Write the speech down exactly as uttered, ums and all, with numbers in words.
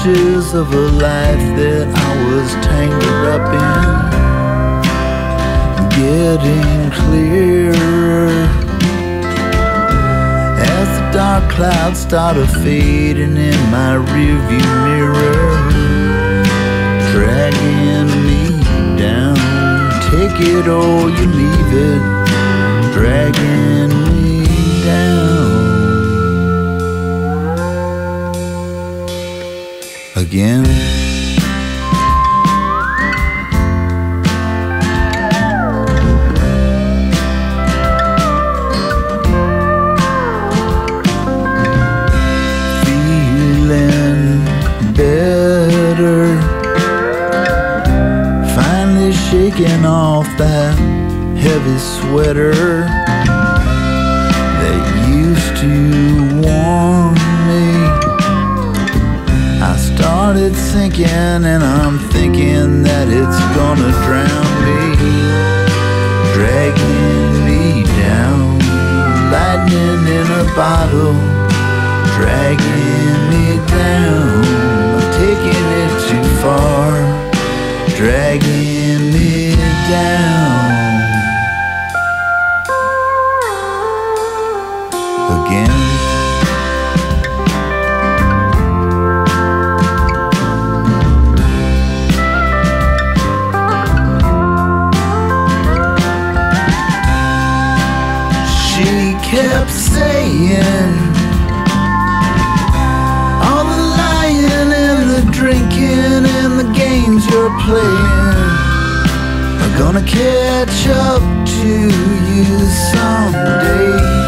meshes of a life that I was tangled up in, getting clearer as the dark clouds started fading in my rearview mirror, dragging me down. Take it or you leave it, dragging me down again. Feeling better, finally shaking off that heavy sweater that used to warm me. I started sinking and I'm thinking that it's gonna drown me, dragging me down, lightning in a bottle, dragging me down. I'm taking it too far, dragging me down again. She kept saying, all the lying and the drinking and the games you're playing are gonna catch up to you someday.